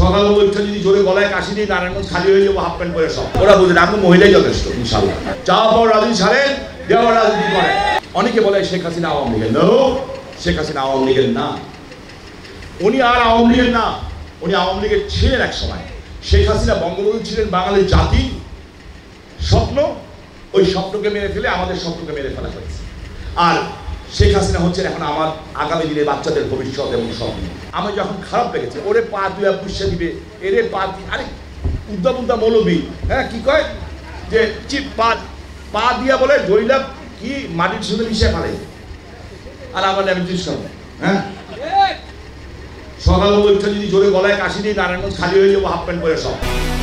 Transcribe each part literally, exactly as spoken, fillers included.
সকাল বলছে যদি জোরে গলায় কাশি দিয়ে নারায়ণগঞ্জ খালি হয়ে যাবো হাফ প্যান্ট পরে সব ওরা বুঝেন আমি মহিলাই যথেষ্ট ইনশাল্লাহ চাওয়া পাওয়া রাজনীতি ছাড়েন দেওয়া রাজনীতি করেন। অনেকে বলে শেখ হাসিনা আওয়ামী লীগের নো শেখ হাসিনা আওয়ামী লীগের না, উনি আর আওয়ামী লীগের না, উনি আওয়ামী লীগের ছিলেন এক সময়। শেখ হাসিনা বঙ্গবন্ধু ছিলেন বাঙালির জাতি স্বপ্ন, ওই স্বপ্নকে মেরে ফেলে আমাদের স্বপ্নকে মেরে ফেলা হয়েছে। আর শেখ হাসিনা হচ্ছেন এখন আমার আগামী দিনে বাচ্চাদের ভবিষ্যৎ এবং স্বপ্ন। আমার যখন খারাপ লেগেছে ওরে পা দুয়া পুষে দিবে এরে পা আরে উদ্দাম উদ্দাম মৌলবী হ্যাঁ কি কয় যে চিপ পা পা দিয়া বলে জয়লা কি মাটির সাথে মিশে ফেলে আর আমার আমি জিজ্ঞেস করবো হ্যাঁ সকাল বলছে যদি জোরে গলায় কাশি দিয়ে নারায়ণগঞ্জ খালি হয়ে যাবো হাফ প্যান্ট পরে সব।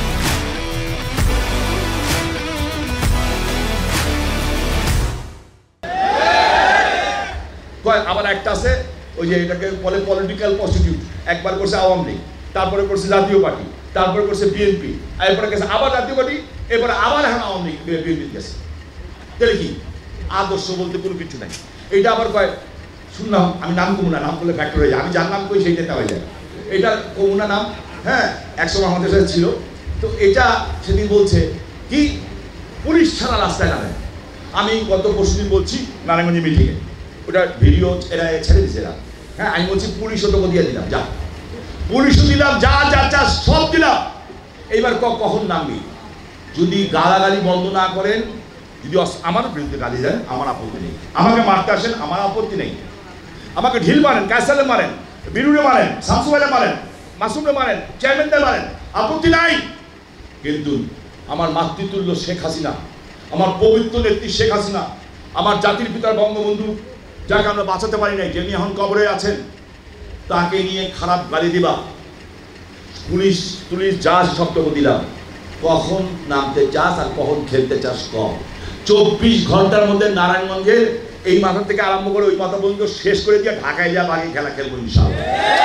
আবার একটা আছে ওই যে এটাকে বলে পলিটিক্যাল প্রস্টিটিউট, একবার করছে আওয়ামী লীগ, তারপরে করছে জাতীয় পার্টি, তারপরে করছে বিএনপি, এরপরে গেছে আবার জাতীয় পার্টি, এরপরে আবার এখন আওয়ামী লীগ বিএনপি গেছে। তাহলে কি আদর্শ বলতে কোনো কিছু নাই। এইটা আবার কয় শুনলাম আমি নাম কমু না, নাম করলে ফ্যাক্টর হয়ে যায়, আমি যার নাম করি সেইটা হয়ে যায়, এটা কমুনা নাম হ্যাঁ একসময় আমাদের সাথে ছিল। তো এটা সেদিন বলছে কি পুলিশ ছাড়া রাস্তায় নামে। আমি গত পরশু দিন বলছি নারায়ণগঞ্জে মিটিংয়ে ওটা ভিডিও এরা ছেড়ে দিচ্ছে এরা হ্যাঁ আমি বলছি পুলিশও তোকে দিয়ে দিলাম যা পুলিশও দিলাম যা যা যা সব দিলাম, এইবার কখন নামবি? যদি গালাগালি বন্ধ না করেন, যদি আমার বিরুদ্ধে গালি দেন আমার আপত্তি নেই, আমাকে মারতে আসেন আমার আপত্তি নেই, আমাকে ঢিল মারেন, কায়সালে মারেন, বিরুরে মারেন, শামসুবাইলে মারেন, মাসুমরে মারেন, চেয়ারম্যানদের মারেন, আপত্তি নাই। কিন্তু আমার মাতৃতুল্য শেখ হাসিনা, আমার পবিত্র নেত্রী শেখ হাসিনা, আমার জাতির পিতার বঙ্গবন্ধু যাকে আমরা বাঁচাতে পারি নাই, যিনি এখন কবরে আছেন, তাকে নিয়ে খারাপ গালি দিবা, পুলিশ পুলিশ যাস সপ্তক দিলাম, কখন নামতে চাস আর কখন খেলতে চাস কম। চব্বিশ ঘন্টার মধ্যে নারায়ণগঞ্জের এই মাথা থেকে আরম্ভ করে ওই মাথা পর্যন্ত শেষ করে দিয়ে ঢাকায় যা বাকি খেলা খেলবো ইনশাআল্লাহ।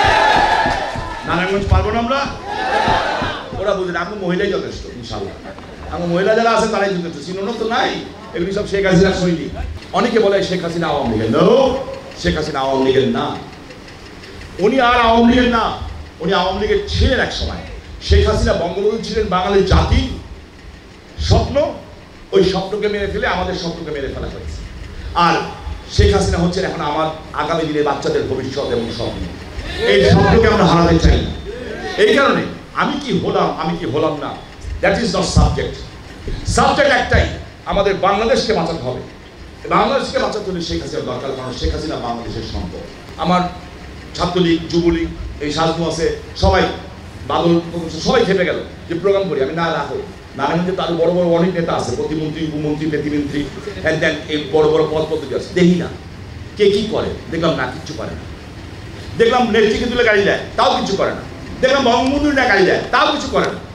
নারায়ণগঞ্জ পারবো না আমরা, ওরা বুঝেন আমি মহিলাই যথেষ্ট ইনশাআল্লাহ। আমার মহিলা যারা আছেন তারাই যথেষ্ট, চিনোনো তো নাই, এগুলি সব শেখ হাসিনা সৈনিক। অনেকে বলে শেখ হাসিনা আওয়ামী লীগের নো শেখ হাসিনা আওয়ামী লীগের না, উনি আর আওয়ামী লীগের না, উনি আওয়ামী লীগের ছিলেন এক সময়। শেখ হাসিনা বঙ্গবন্ধু ছিলেন বাঙালির জাতি স্বপ্ন, ওই স্বপ্নকে মেরে ফেলে আমাদের স্বপ্নকে মেরে ফেলা হয়েছে। আর শেখ হাসিনা হচ্ছেন এখন আমার আগামী দিনে বাচ্চাদের ভবিষ্যৎ এবং স্বপ্ন, এই স্বপ্নকে আমরা হারাতে চাই না। এই কারণে আমি কি হলাম আমি কি হলাম না that is not subject. Subject একটাই, আমাদের বাংলাদেশকে বাঁচাতে হবে। বাংলাদেশকে বাঁচাতে হলে শেখ হাসিনা দরকার, কারণ শেখ হাসিনা বাংলাদেশের সম্পদ। আমার ছাত্রলীগ যুবলীগ এই সাজু আছে সবাই বাদল সবাই খেপে গেল যে প্রোগ্রাম করি, আমি না রাখো নারায়ণগঞ্জে তো আরো বড় বড় অনেক নেতা আছে, প্রতিমন্ত্রী উপমন্ত্রী প্রতিমন্ত্রী হ্যান ত্যান এই বড় বড় পদ পদবি আছে, দেখি না কে কি করে, দেখলাম না কিচ্ছু করে না, দেখলাম নেত্রীকে তুলে গাড়ি দেয় তাও কিছু করে না, দেখলাম বঙ্গবন্ধুর না গাড়ি দেয় তাও কিছু করে না,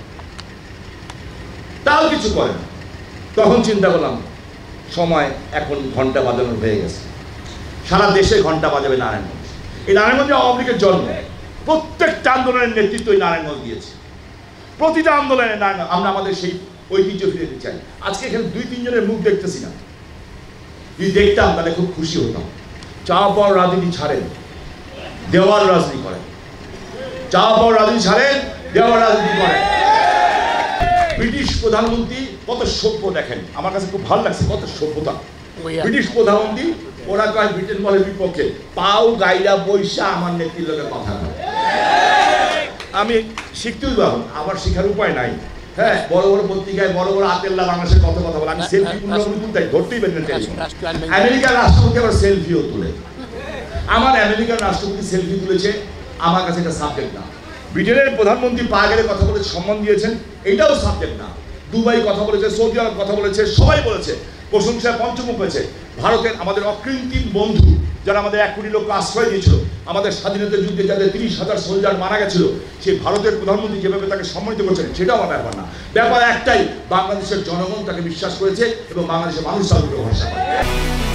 তাও কিছু করে না। তখন চিন্তা করলাম সময় এখন ঘন্টা বাজানোর হয়ে গেছে, সারা দেশে ঘন্টা বাজাবে নারায়ণগঞ্জ। এই নারায়ণগঞ্জে আওয়ামী লীগের জন্ম, প্রত্যেকটা আন্দোলনের নেতৃত্ব এই নারায়ণগঞ্জ দিয়েছে, প্রতিটা আন্দোলনে নারায়ণ আমরা আমাদের সেই ঐতিহ্য ফিরে দিতে চাই। আজকে এখানে দুই তিনজনের মুখ দেখতেছি না, যদি দেখতাম তাহলে খুব খুশি হতাম। চা পাওয়ার রাজনীতি ছাড়েন দেওয়ার রাজনীতি করেন, চা পাওয়ার রাজনীতি ছাড়েন দেওয়ার রাজনীতি করেন। ব্রিটিশ প্রধানমন্ত্রী কত সভ্য দেখেন, আমার কাছে খুব ভালো লাগছে কত সভ্যতা। ব্রিটিশ প্রধানমন্ত্রী ওরা কয় ব্রিটেন বলের বিপক্ষে, পাও গাইলা বৈশা আমার নেত্রীর লোকের কথা নয়। আমি শিখতেই পাবো, আমার শেখার উপায় নাই। হ্যাঁ বড় বড় পত্রিকায় বড় বড় আতেল্লা বাংলাদেশের কথা কথা বলে, আমি সেলফি তুলতাই ধরতেই পারি না। আমেরিকার রাষ্ট্রপতি আবার সেলফিও তুলে, আমার আমেরিকার রাষ্ট্রপতি সেলফি তুলেছে, আমার কাছে এটা সাবজেক্ট না। ব্রিটেনের প্রধানমন্ত্রী পা গেলে কথা বলেছে, সম্মান দিয়েছেন, এইটাও সাবজেক্ট না। দুবাই কথা বলেছে, সৌদি আরব কথা বলেছে, সবাই বলেছে, প্রশংসায় পঞ্চমুখ হয়েছে। ভারতের আমাদের অকৃত্রিম বন্ধু যারা আমাদের এক কোটি লোককে আশ্রয় দিয়েছিল, আমাদের স্বাধীনতা যুদ্ধে যাদের তিরিশ হাজার সোলজার মারা গেছিল, সেই ভারতের প্রধানমন্ত্রী যেভাবে তাকে সম্মানিত করছেন সেটাও আমার ব্যাপার না। ব্যাপার একটাই, বাংলাদেশের জনগণ তাকে বিশ্বাস করেছে এবং বাংলাদেশের মানুষ তার উপরে ভরসা করে।